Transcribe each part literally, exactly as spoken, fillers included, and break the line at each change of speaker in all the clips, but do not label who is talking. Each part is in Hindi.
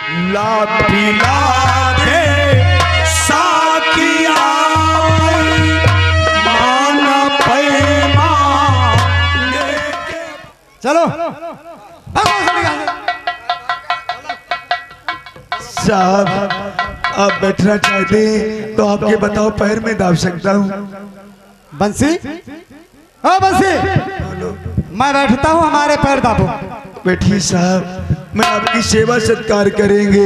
ला पिला दे साकिया माना पैमाने के।
चलो
साहब आप बैठना चाहते हैं तो आपके बताओ पैर में दाब सकता हूँ।
बंसी, हाँ बंसी, मैं बैठता हूँ, हमारे पैर दाबो।
बैठिए साहब, मैं आपकी सेवा सत्कार करेंगे।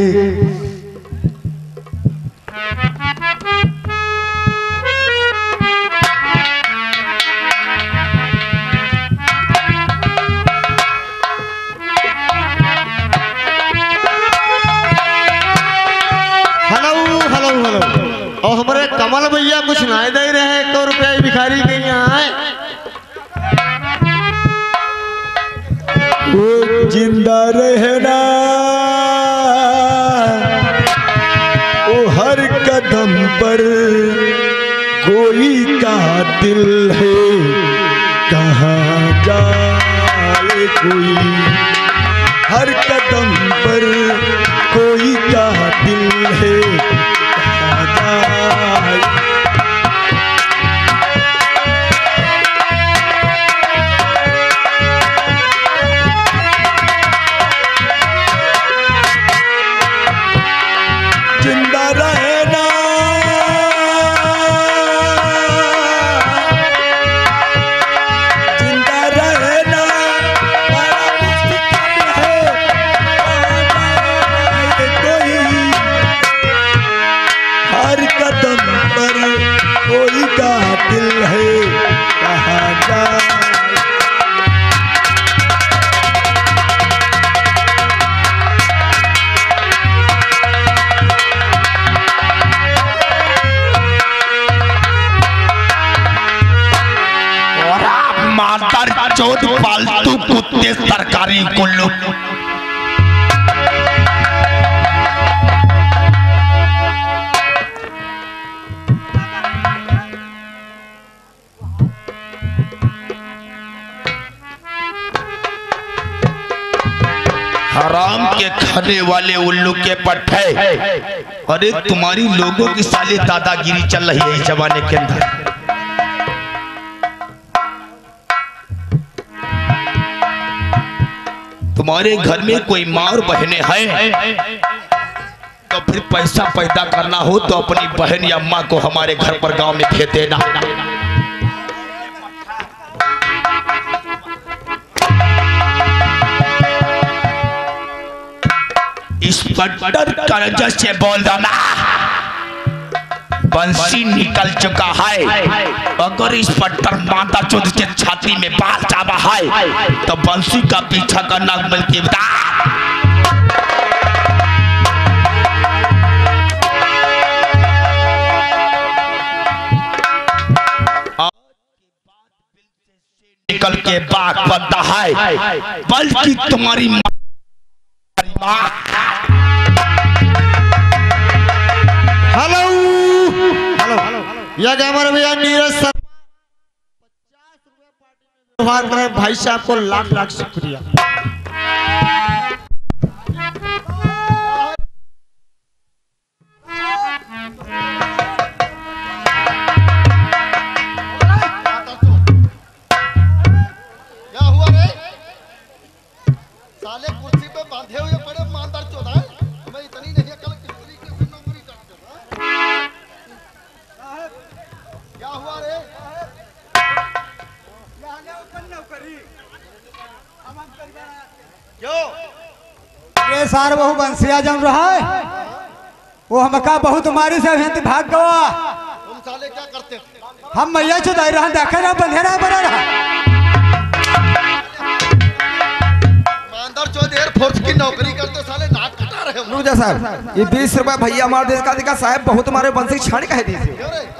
और हमारे कमल भैया कुछ नहीं दे रहे हैं, एक रुपया भिखारी के यहाँ है।
वो जिंदा रहना वो हर कदम पर कोई का दिल है, कहाँ जाए कोई हर कदम पर कोई का दिल है। जिंदा रहना जिंदा रहना बड़ा मुश्किल है, कोई हर कदम पर कोई का दिल है, कहाँ जाए।
मादर चौथ पालतू कुत्ते सरकारी कुल्लू। हराम के खाने वाले उल्लू के पट्टे। अरे तुम्हारी लोगों की साली दादागिरी चल रही है इस जमाने के अंदर। तुम्हारे घर में कोई माँ और बहनें हैं तो फिर पैसा पैदा करना हो तो अपनी बहन या माँ को हमारे घर पर गांव में भेज देना। इस पट्टर कर्ज से बोल देना बंसी निकल चुका है। अगर इस पट्टर माता चौथ के छाती में बाल चावा है तो बंसी का पीछा करना बल्कि बता। निकल के बाग बनता है बल्कि तुम्हारी माँ।
हेलो हेलो यह हमारे भैया नीरज सर पचास रुपए पार्टी में व्यवहार करें। भाई साहब को लाख लाख शुक्रिया।
क्या हुआ रे? साले कुर्सी पे बांधे हुए पड़े मानदार चौथा है। मैं इतनी नहीं अकल की चोरी की नौकरी करते हो। क्या हुआ रे? क्यों?
ये सार बहु बंसिया जम रहा है, वो हमका बहुत मारी से भेंट भाग गवा।
तुम साले क्या करते थे?
हम मैया चुदाई रहा देखे ना बंधेरा बना रहा।
मानदार चौथ एयरफोर्स की नौकरी करते साले नाक कटा रहे हो।
रुजा साहब ये बीस रुपए भैया हमारे देश का अधिकार साहब बहुत हमारे बंसी छाड़ कह दी थी।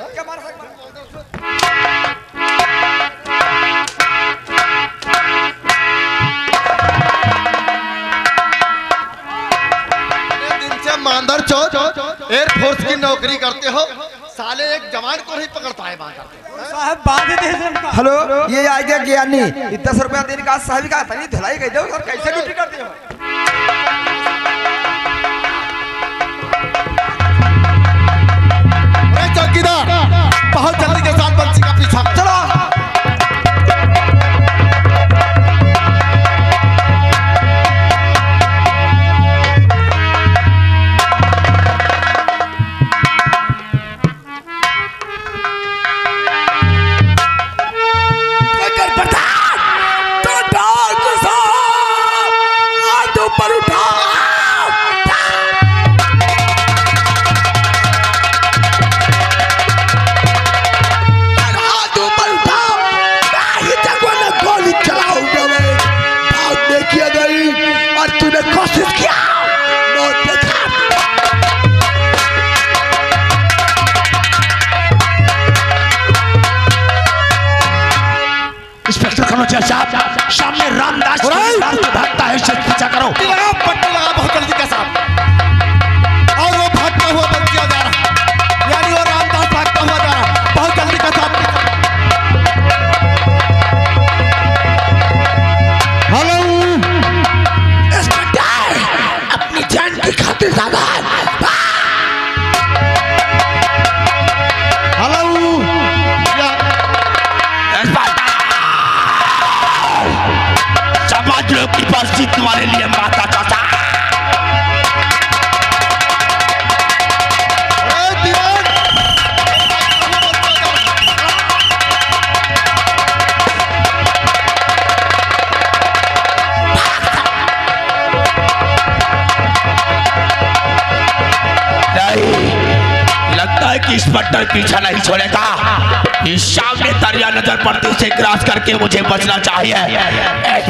मानदार चौथ एयरफोर्स की नौकरी करते हो, साले एक जवान को नहीं पकड़ता है
साहब बांध दे।
हेलो ये आ गया ज्ञानी, दस रुपया देने का साहब का धलाई कह दो कैसे ड्यूटी करते हो।
हेलो
समाज लोग की बंसी तुम्हारे लिए माता चाचा।
ए दीवान
लगता है कि इस पट्टर पीछा नहीं छोड़ेगा। इस सामने दरिया नजर पड़ती से क्रॉस करके मुझे बचना चाहिए।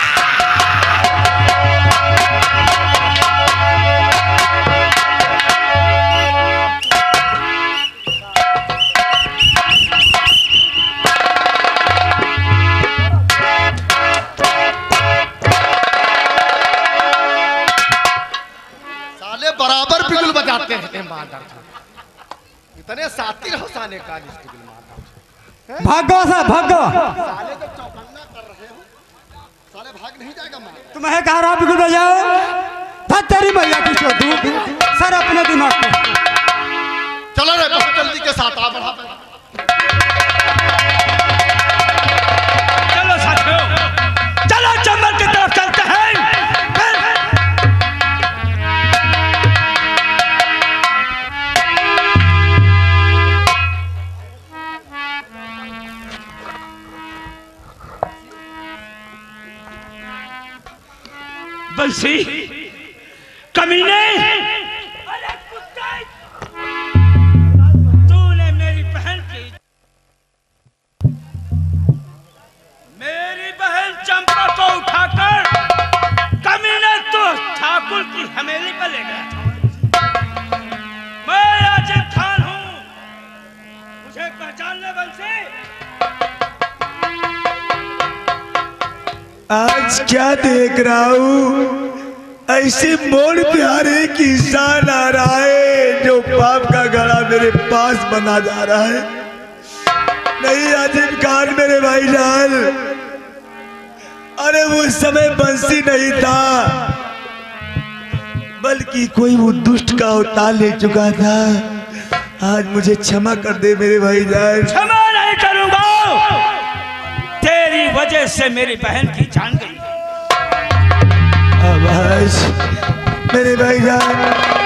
साले बराबर बिगुल बजाते रहते हैं मादर। इतने साथी रहो साले का बिगुल मादर।
भागो साहब भागो।
साले जब चौकन्ना कर रहे हो साले भाग नहीं जाएगा मादर।
तुम्हें कह रहा बिल्कुल बजाओ। धत तेरी भैया की चोदू सर अपने दिमाग पे।
चलो रे बहुत जल्दी के साथ आ बढ़ा।
चलो साथियों, चलो चंबल की तरफ चलते हैं। बंसी कमीने, अरे कुत्ते, तूने मेरी बहन की मेरी बहन चंपा को उठाकर कमीने तो ठाकुर की हवेली पर ले गया था। मैं आजिब खान हूं, मुझे पहचान ले बंसी।
आज क्या देख रहा हूँ? ऐसे मोड़ पे हर एक इंसान आ रहा है जो पाप का घड़ा मेरे पास बना जा रहा है। नहीं आजिब खान मेरे भाईजान, अरे वो समय बंसी नहीं था बल्कि कोई वो दुष्ट का अवतार ले चुका था। आज मुझे क्षमा कर दे मेरे भाईजान।
क्षमा नहीं करूंगा, तेरी वजह से मेरी बहन की जान गई।
आवाज मेरे भाईजान,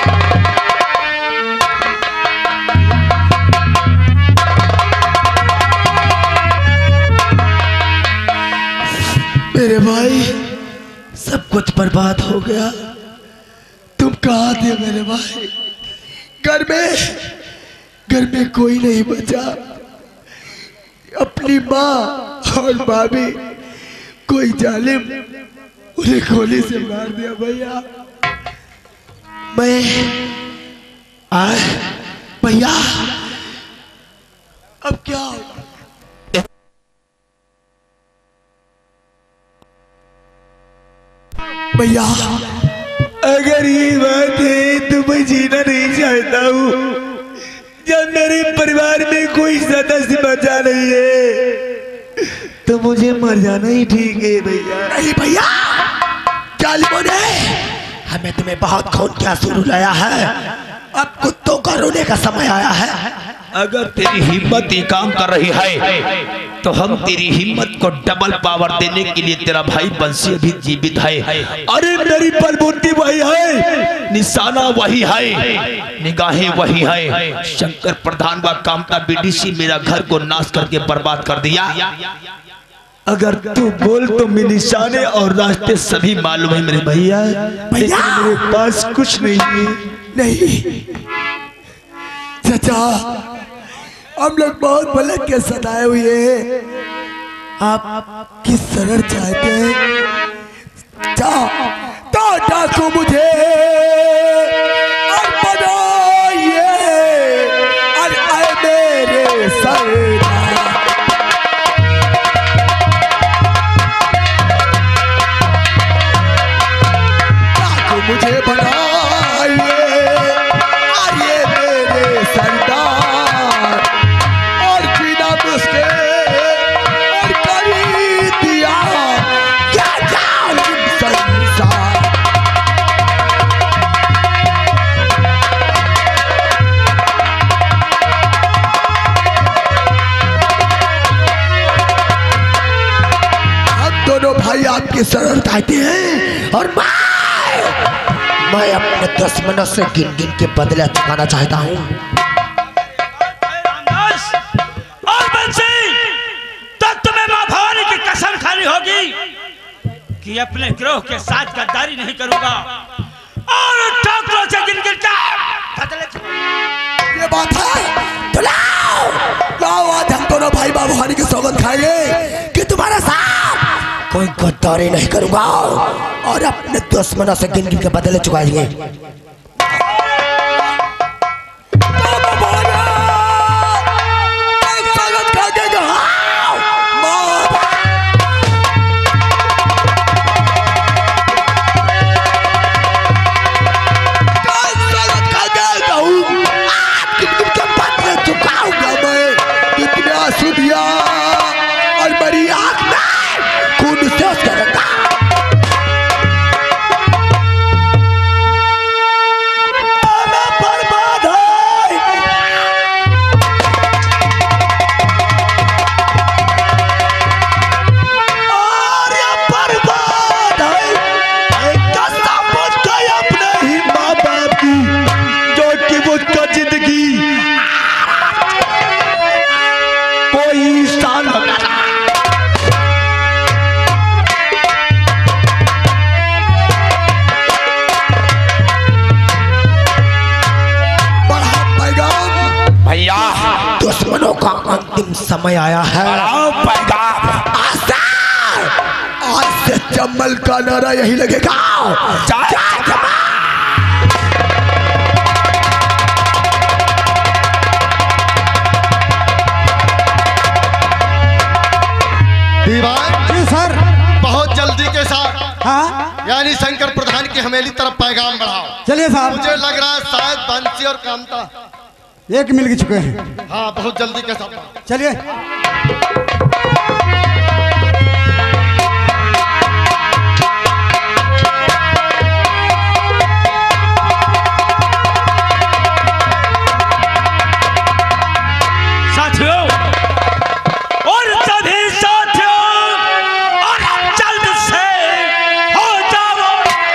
मेरे भाई सब कुछ बर्बाद हो गया। तुम कहाँ थे मेरे भाई? घर में घर में कोई नहीं बचा। अपनी माँ और भाभी कोई जालिम उन्हें गोली से मार दिया भैया। मैं आए भैया अब क्या होगा? भैया अगर ये बात है तो मैं जीना नहीं चाहता हूँ। जब मेरे परिवार में कोई सदस्य बचा नहीं है तो मुझे मर जाना ही ठीक है भैया।
नहीं भैया, जालिमों ने हमें तुम्हें बहुत खून के आंसू रुलाया है। अब कुत्तों का रोने का समय आया है।
अगर तेरी हिम्मत ये काम कर रही है तो हम तेरी हिम्मत को डबल पावर देने के लिए, तेरा भाई बंसी अभी जीवित है।
अरे मेरी बलबूती वही है,
निशाना वही है, निगाहें वही है। शंकर प्रधान व कामता बीडीसी मेरा घर को नाश करके बर्बाद कर दिया।
अगर तू बोल तो मैं निशाने और रास्ते सभी मालूम है मेरे भैया, लेकिन मेरे पास कुछ नहीं है।
नहीं चाचा, हम लोग बहुत भले के सताए हुए हैं। आप किस शरण चाहते हैं? जा तो डाकू मुझे और बनाइए और आए मेरे सरदार। डाकू मुझे बनाइए और ये मेरे सरदार, और बिना मुझके और करी दिया क्या जालिम संसार। के शरण खाते हैं और मैं मैं अपने दुश्मनों से गिन गिन के बदला चुकाना चाहता हूँ।
रामदास और बंसी, तो तुम्हें मां भवानी की कसम खानी होगी कि अपने गिरोह के साथ गद्दारी नहीं करूंगा और ठाकुरों से गिन गिन कर बदले चुकाऊंगा।
ये बात है तो लाओ लाओ, आज हम दोनों भाई मां भवानी की सौगंध खाएंगे कि तुम्हारे साथ कोई गद्दारी नहीं करूंगा और अपने दुश्मनों से गिन गिन के बदले चुकाएंगे। और मेरी आंख में खून से उसका रंगा बर्बाद है। और ये बर्बाद है कसम मुझको अपने ही माँ बाप की, जो कि मुझको जिंदगी कोई स्थान
भैया
दुश्मनों का अंतिम समय आया है।
पैगाम
आज से जम्मल का नारा यही लगेगा।
दीवान
जी सर।
बहुत जल्दी के साथ
हाँ
यानी शंकर प्रधान की हवेली तरफ पैगाम बढ़ाओ।
चलिए साहब।
मुझे लग रहा है शायद बंसी और कामता
एक मिल चुके हैं।
हाँ बहुत जल्दी के साथ
चलिए।
साथियों और सभी साथियों, और जल्द से हो जाओ।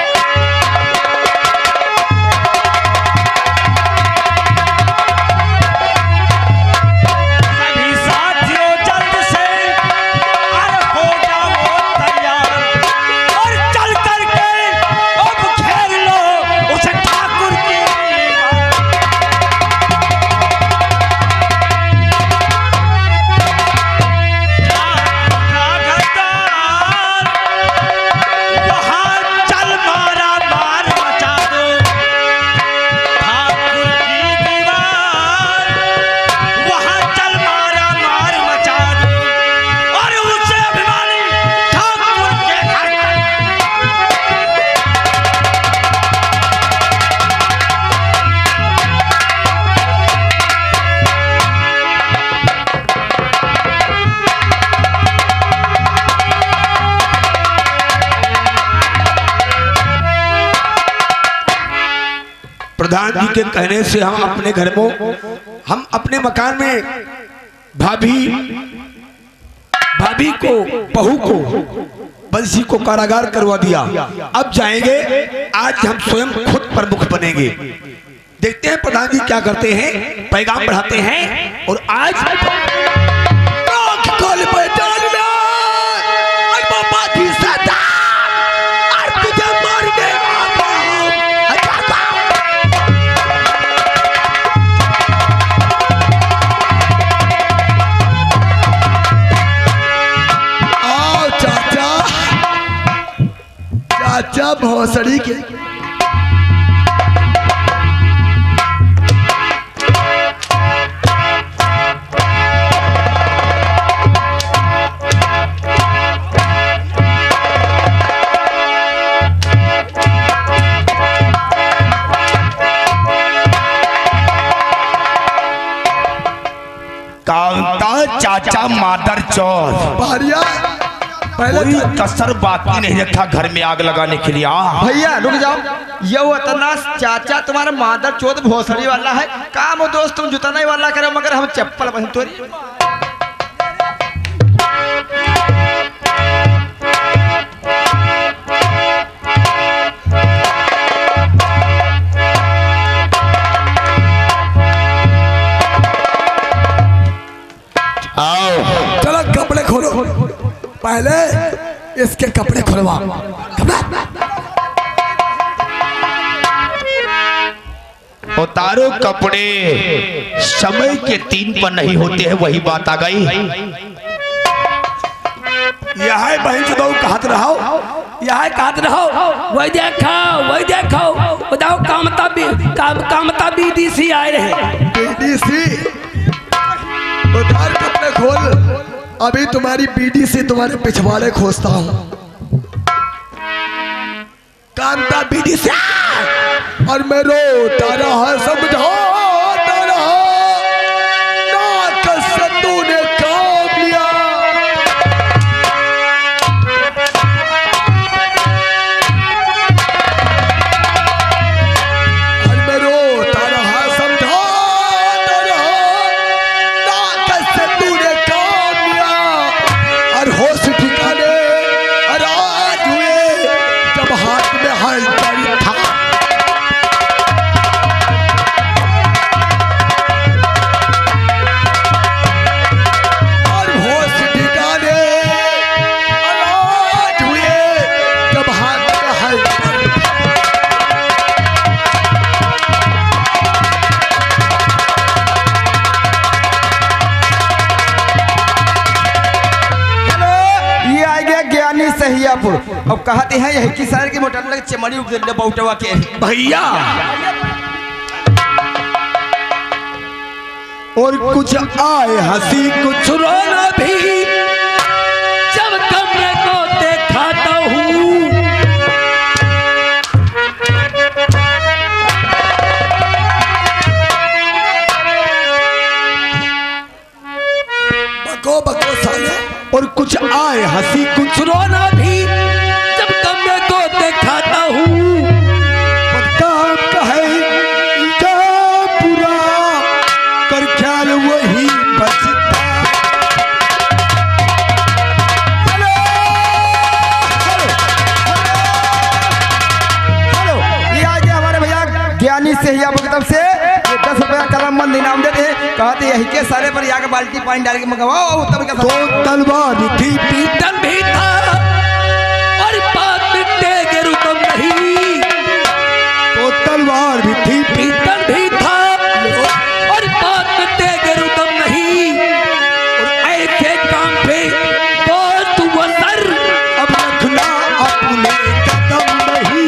सभी साथियों जल्द से और हो जाओ तैयार, और चल करके अब घेर लो उस ठाकुर की
प्रधान जी के कहने से हम अपने घर में, हम अपने मकान में भाभी भाभी को, बहू को, बंसी को कारागार करवा दिया। अब जाएंगे, आज हम स्वयं खुद प्रमुख बनेंगे। देखते हैं प्रधान जी क्या करते हैं, पैगाम बढ़ाते हैं। और आज
चाचा भौसड़ी के
कांता चाचा मादर चौथ,
भारिया
कोई कसर बाकी नहीं रखा घर में आग लगाने के लिए। आ
भैया रुक जाओ, ये वो इतना चाचा तुम्हारा मादर चौथ भोसड़ी वाला है, काम दोस्त तुम जुटाने वाला करो, मगर हम चप्पल बन तोरी।
पहले इसके कपड़े खुलवा।
उतारो कपड़े, समय के तीन पर नहीं होते हैं, वही बात आ गई।
यह बहन चुदाऊ कहत रहो, यह कहत रहो,
वही देखो वही देखो बताओ कामता भी काम कामता बीडीसी आए रहे।
बीडीसी उतार कपड़े खोल, अभी तुम्हारी बीडीसी तुम्हारे पिछवाड़े खोजता हूँ। कांता बीडीसी और मैं रोता रहा समझाता रहा, ना कसम तूने काम लिया। और मैं रोता रहा समझाता रहा, ना कसम तूने काम लिया। और होश ठिकाने और आज हुए जब हाथ में हल था।
सहियापुर अब कहते हैं यही की सारे के मोटर लगे चमड़ी उगले बौटवा के
भैया। और कुछ आए हंसी कुछ रोना भी,
जब कमरे को देखाता हूँ
बको बको साले। और कुछ आए हंसी कुछ रोना भी,
जब कमरे को देखाता हूँ।
काम कहे जा बुरा कर ख्याल वही बचता।
हेलो हेलो ये आज हमारे भैया ज्ञानी सहियापुर की तरफ से ये दस रुपया कलम मंद इनाम देते हैं। कहते यही के सारे पर यहाँ के बाल्टी पानी डाल के मंगवाओ तब का।
दो तलवार थी
पीतल भी था और बात मिटते के रुकम नहीं।
तो तलवार भी थी
पीतल भी था और बात मिटते के रुकम नहीं। और ऐसे काम पे तो तू असर
अब रखना अपने कदम नहीं।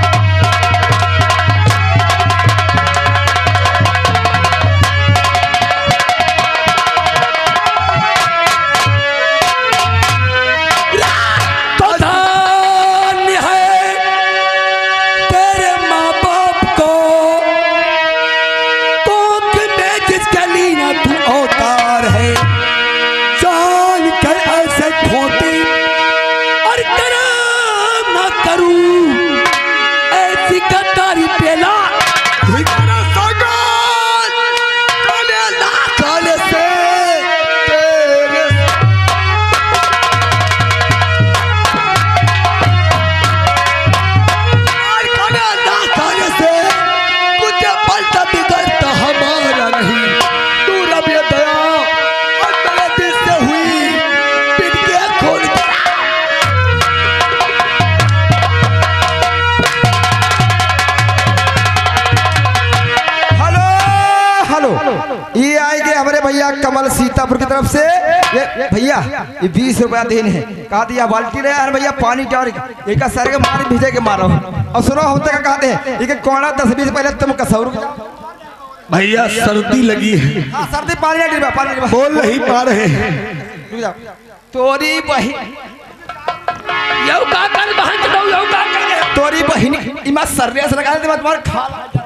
ये आएंगे हमारे भैया कमल सीतापुर की तरफ से। ये भैया ये बीस रुपया देने हैं। कहा दिया बाल्टी रहे यार भैया पानी डाल एक सर के मारे भिजे के मारो। और सुनो हम तक कहते हैं ये कौन दस बीस पहले तुम कसौ रुक जाओ
भैया सर्दी लगी है।
हाँ सर्दी पानी नहीं डिब्बा पानी डिब्बा
बोल नहीं पा रहे हैं।
रुक जाओ तोरी बहन
यौ का कर बहन दो यौ का कर
तोरी बहन इमा सर्रे से लगा दे मत मार खा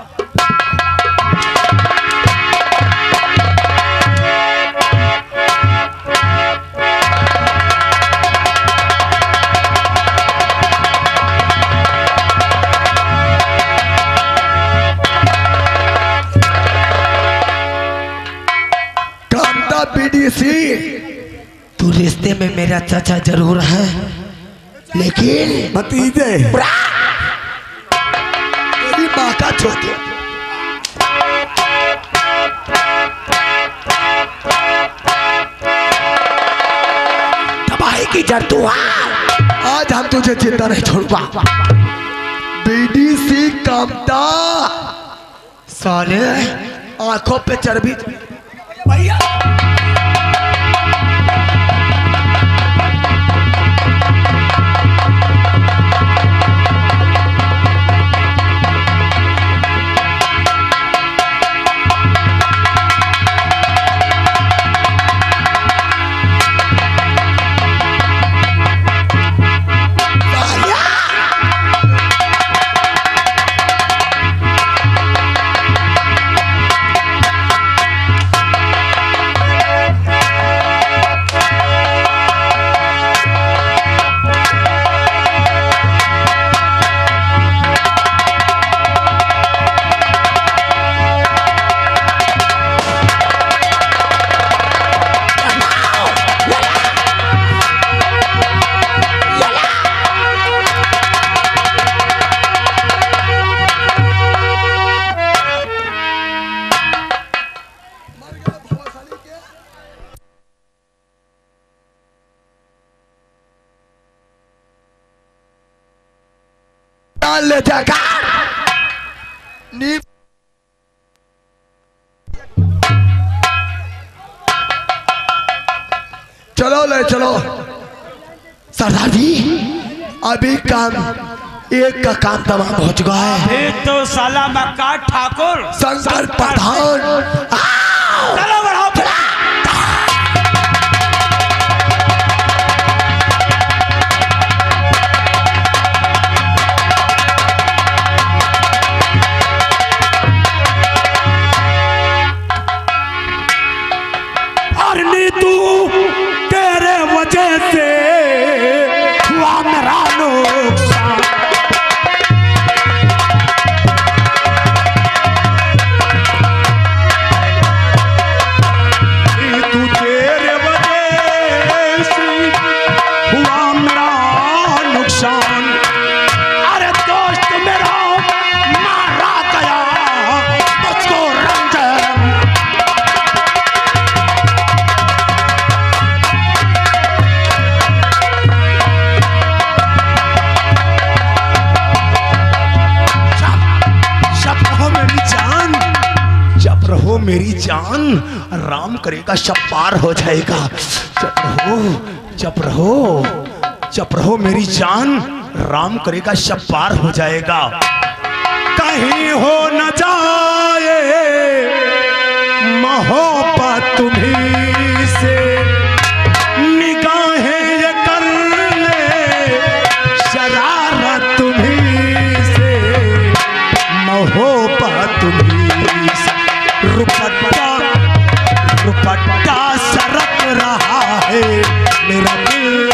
बीडीसी
तू रिश्ते में मेरा चाचा जरूर है लेकिन
भतीजे तेरी माँ का छोटे
तबाही की
अगर तू आ, आज हम तुझे जिंदा नहीं छोड़ूंगा।
बीडीसी कामता साले आंखों पे चर्बी भैया।
ले जाकर नी चलो ले चलो सरदार जी। अभी काम एक का काम तमाम हो चुका है।
ये तो साला मक्का ठाकुर
शंकर प्रधान
चलो बढ़ाओ।
तेरे वजह से हुआ मेरा नुकसान। तू तेरे वजह से हुआ मेरा नुकसान। अरे दोस्त मेरा मारा गया मुझको रंजन।
रहो मेरी जान, राम करेगा सब पार हो जाएगा। चुप रहो चुप रहो चुप रहो मेरी जान, राम करेगा सब पार हो जाएगा।
कहीं हो न जाए मोहब्बत तुम्हीं से, निगाहें ये कर ले शरारत तुम्हीं से, मोहब्बत तुम्हीं से। रुपट्टा रुपट्टा सरक रहा है मेरा दिल,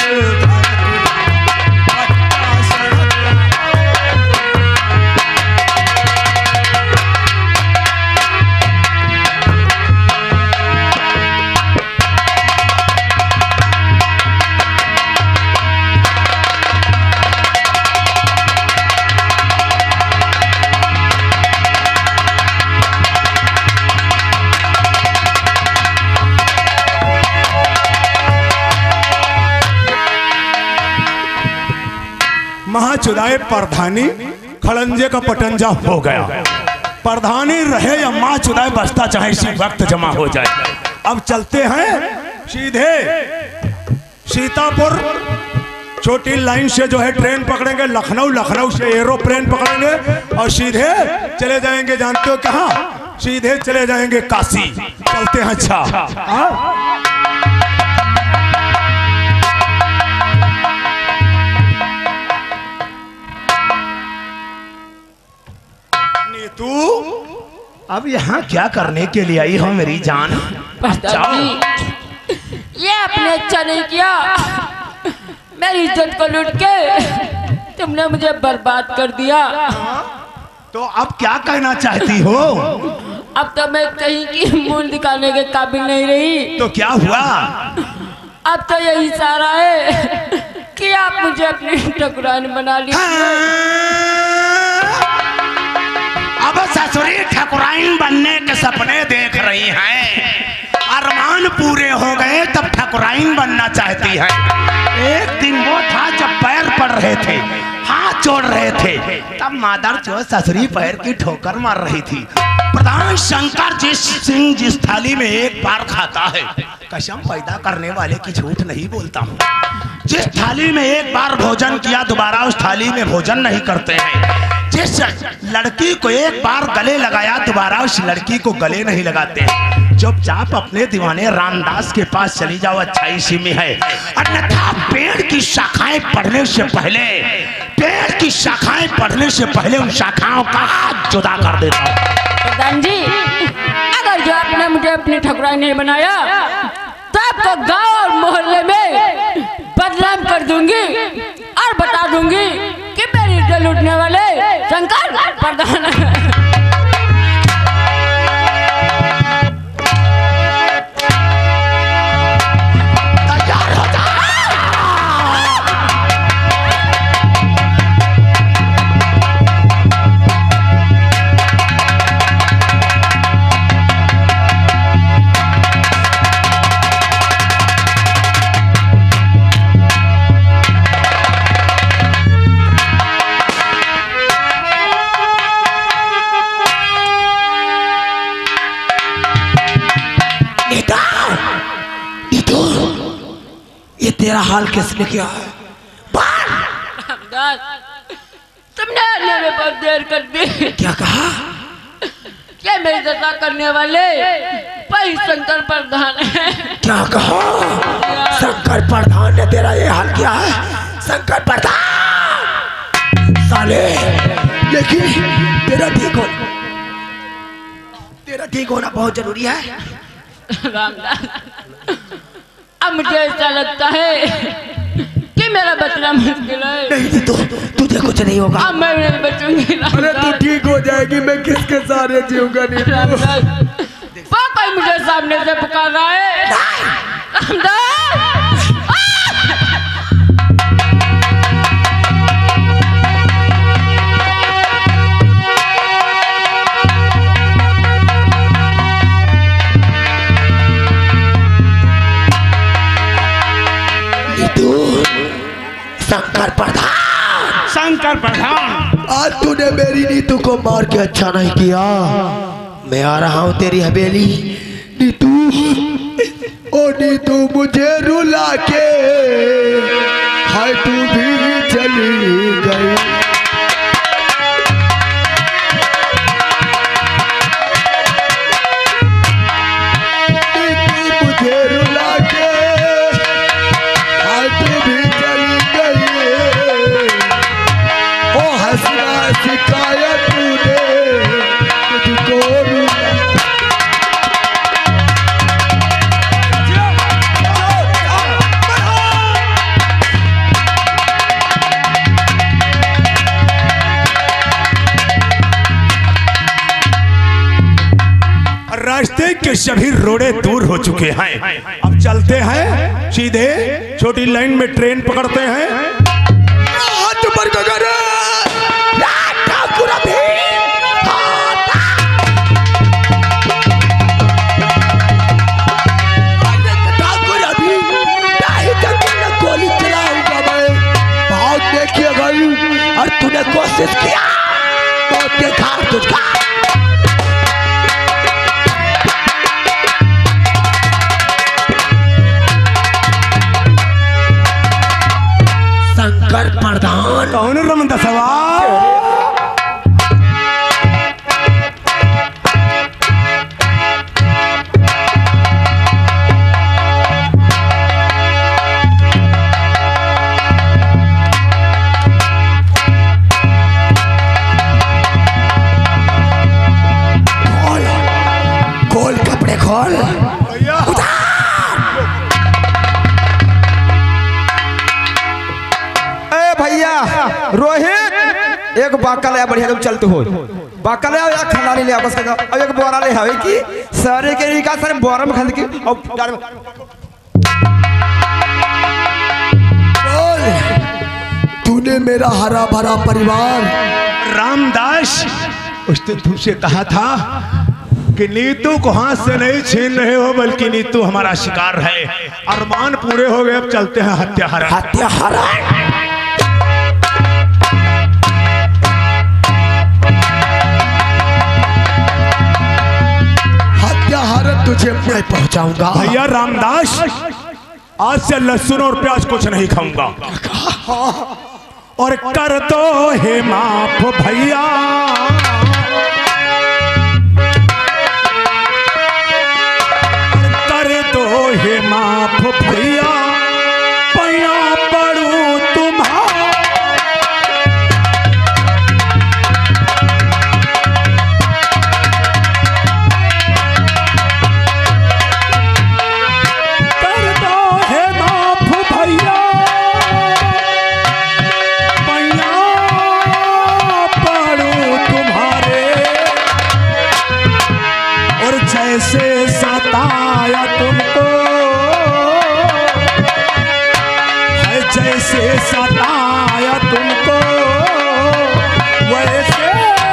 महाचुदाए प्रधानी खड़ंजे का पटंजा हो गया। प्रधानी रहे या माँ चुदाए बसता चाहे इसी वक्त जमा हो जाए। अब चलते हैं सीधे सीतापुर छोटी लाइन से जो है ट्रेन पकड़ेंगे, लखनऊ, लखनऊ से एरोप्लेन पकड़ेंगे और सीधे चले जाएंगे, जानते हो कहाँ? सीधे चले जाएंगे काशी। चलते हैं। अच्छा
तू अब यहाँ क्या करने के लिए आई हो मेरी जान?
ये आपने अच्छा नहीं किया, मेरी इज्जत को लूट के तुमने मुझे बर्बाद कर दिया।
तो अब क्या कहना चाहती हो?
अब तो मैं कहीं की मूल दिखाने के काबिल नहीं रही।
तो क्या हुआ?
अब तो यही सारा है कि आप मुझे अपनी ठकुराइन बना लीजिए।
अब ससुरी ठकुराइन बनने के सपने देख रही हैं, अरमान
पूरे हो गए तब ठाकुराइन बनना चाहती है। एक दिन वो था जब पैर पड़ रहे थे, हाथ जोड़ रहे थे, तब मादर जो ससुरी पैर की ठोकर मार रही थी। प्रधान शंकर जिस सिंह जिस थाली में एक बार खाता है, कसम पैदा करने वाले की झूठ नहीं बोलता हूँ, जिस थाली में एक बार भोजन किया दोबारा उस थाली में भोजन नहीं करते हैं। जिस लड़की को एक बार गले लगाया दोबारा उस लड़की को गले नहीं लगाते हैं। चुपचाप अपने दीवाने रामदास के पास चली जाओ, अच्छा इसी में है। अन्यथा पेड़ की शाखाएं पढ़ने से पहले पेड़ की शाखाएं पढ़ने से पहले उन शाखाओं का हाथ जुदा कर देता हूँ।
प्रधान जी, अगर जो आपने मुझे अपनी ठकुराई नहीं बनाया तो आपको गांव और मोहल्ले में बदनाम कर दूंगी और बता दूंगी कि मेरी इज्जत लूटने वाले शंकर प्रधान है।
तेरा हाल किसने किया है?
तुमने आने में बहुत देर कर दी।
क्या कहा?
क्या मेरी दशा करने वाले भाई शंकर प्रधान है।
क्या कहा? शंकर प्रधान ने तेरा ये हाल किया है? शंकर प्रधान साले, लेकिन तेरा ठीक हो तेरा ठीक होना बहुत जरूरी है।
रामदास, अब मुझे ऐसा लगता है कि मेरा बचना मुश्किल है।
नहीं तो तुझे कुछ नहीं होगा।
अब मैं नहीं बचूंगी।
अरे तू ठीक हो जाएगी, मैं किसके सहारे जीऊंगा? नहीं
पापा मुझे सामने से पुकार रहा है। रामदास,
शंकर प्रधान
शंकर प्रधान,
आज तूने मेरी नीतू को मार के अच्छा नहीं किया। मैं आ रहा हूँ तेरी हवेली। नीतू, ओ नीतू मुझे रुला के हाय तू भी चली गई। नीतू मुझे रुला के हाय तू भी चली गई। ओ हंसना सिखाया तूने मुझको रुला।
रास्ते के सभी रोड़े दूर हो चुके हैं। अब चलते हैं सीधे छोटी लाइन में ट्रेन पकड़ते हैं।
हाथ ऊपर को कर। ठाकुर अभी ठाकुर अभी नहीं जगह गोली चलाऊंगा मैं। बहुत देखिए गई और तूने कोशिश किया, बहुत देखा तुझका। शंकर प्रधान
कौन रमन सवाल?
खोल खोल कपड़े खोल।
भैया रोहित, एक बाकल है बढ़िया, तुम चलते हो बाकल है या खाना नहीं ले वापस कर। अब एक बोरा ले हवे की सारे के निका सारे बोरा में खंद की और डाल में।
तूने मेरा हरा भरा परिवार
रामदास, उस दिन तुमसे कहा था कि नीतू को हाथ से नहीं छीन रहे हो, बल्कि नीतू हमारा शिकार है। अरमान पूरे हो गए, अब चलते हैं हत्याहरण।
हत्याहरण हत्याहरण तुझे मैं पहुंचाऊंगा।
भैया रामदास, आज से लहसुन और प्याज कुछ नहीं खाऊंगा। और कर दो हे माफ भैया, कर दो हे माफ भैया, पैया पड़ू तुम्हारा। कर दो हे माफ भैया, पैया पड़ू तुम्हारे। और जैसे सताया तुमको, है जैसे सताया तुमको, वैसे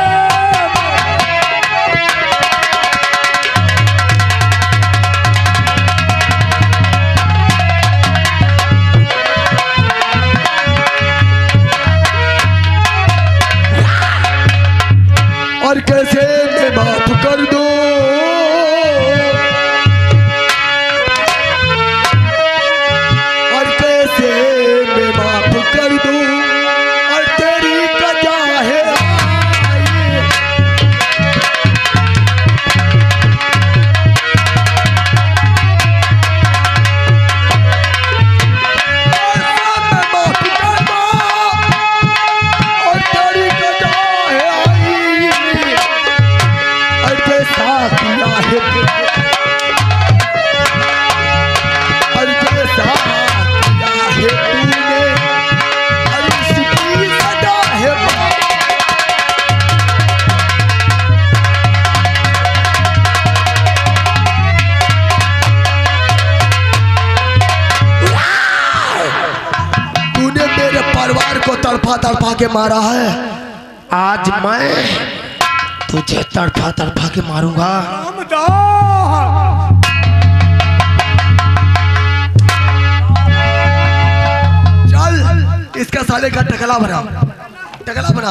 और कैसे मैं माफ कर दूं, और कैसे मैं माफ कर दूं, और तेरी कजा है आई। मैं माफ कर दूं, और तेरी कजा है आई। और जैसा किया है, और जैसा किया है तूने, और इसकी सजा है। तूने मेरे परिवार को तड़पा तड़पा के मारा है, आज मैं तुझे तड़पा तड़पा के मारूंगा। चल इसका साले का टकला बना, टकला बना।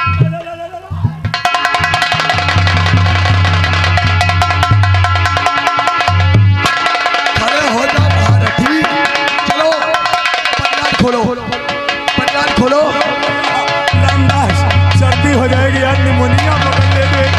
खड़े हो जा भारती, चलो पंडाल खोलो, पंडाल खोलो।
रामदास, सर्दी हो जाएगी यार, निमोनिया पकड़ ले दे।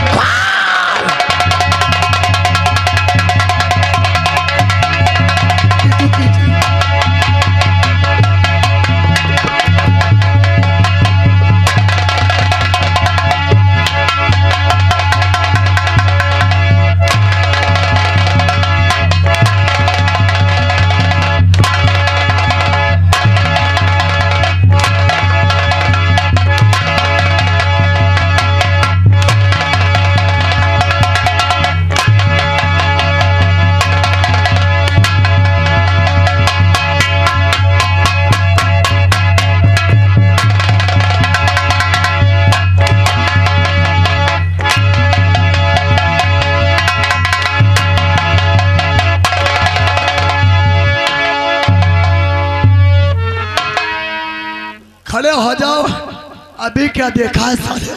खड़े हो जाओ, अभी क्या देखा है साले।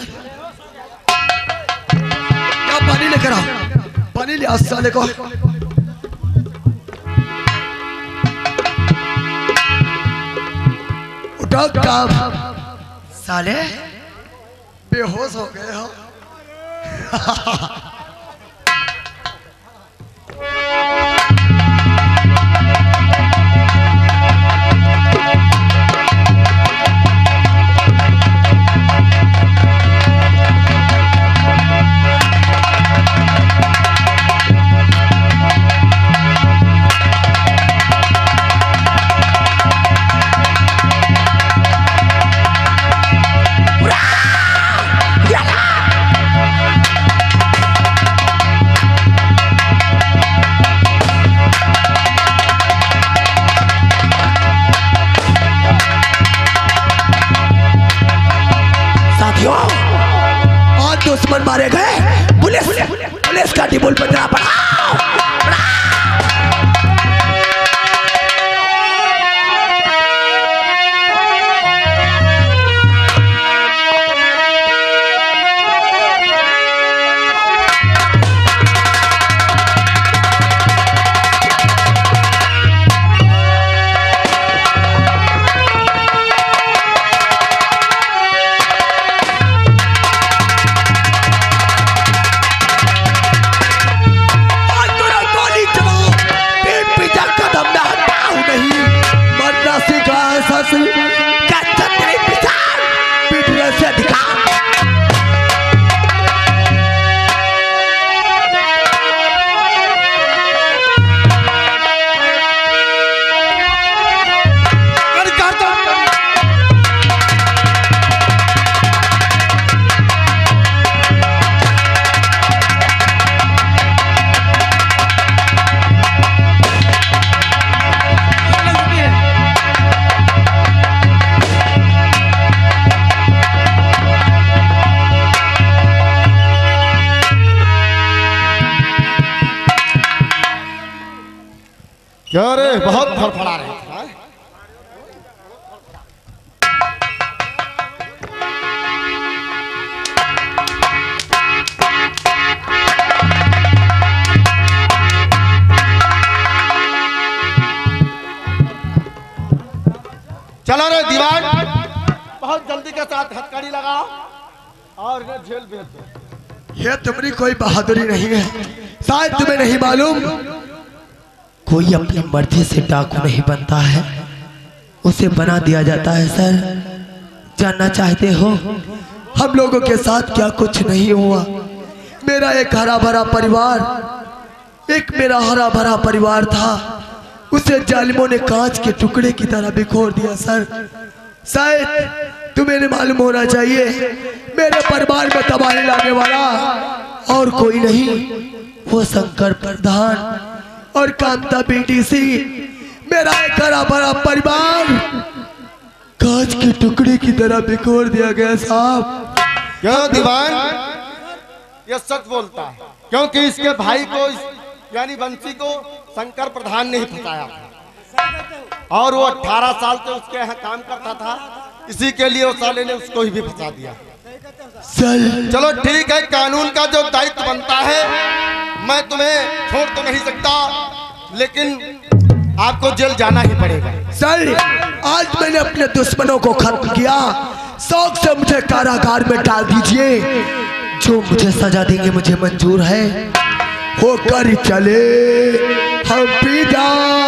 क्या पानी लेकर आओ, पानी ले आओ साले को। उठाओ काम, साले बेहोश हो गए हो। पुलिस का टिबुल बजना पड़ा।
क्या रे बहुत फड़फड़ा रहे थे। चलो रे दीवान, बहुत जल्दी के साथ हथकड़ी लगाओ और इन्हें जेल भेज दो।
ये तुम्हारी कोई बहादुरी नहीं है, शायद तुम्हें नहीं मालूम। कोई अपनी मर्जी से डाकू नहीं बनता है, उसे बना दिया जाता है। सर, जानना चाहते हो हम लोगों के साथ क्या कुछ नहीं हुआ? मेरा एक हरा भरा परिवार, एक मेरा हरा भरा परिवार था, उसे जालिमों ने कांच के टुकड़े की तरह बिखोर दिया। सर, शायद तुम्हें नहीं मालूम होना चाहिए, मेरे परिवार में तबाही लाने वाला और कोई नहीं, वो शंकर प्रधान और कांता बेटी सी। मेरा एक हरा भरा परिवार कांच के टुकड़े की तरह बिखोर दिया गया। साहब,
क्यों दीवान ये सच बोलता है? क्योंकि इसके भाई को यानी बंसी को शंकर प्रधान ने ही फंसाया और वो अठारह साल से उसके यहाँ काम करता था, इसी के लिए उस साले ने उसको ही भी फंसा दिया।
सर,
चलो ठीक है, कानून का जो दायित्व बनता है मैं तुम्हें छोड़ तो नहीं सकता, लेकिन आपको जेल जाना ही पड़ेगा।
सर, आज मैंने अपने दुश्मनों को खत्म किया, शौक से मुझे कारागार में डाल दीजिए। जो मुझे सजा देंगे मुझे मंजूर है, होकर चले हम पिता।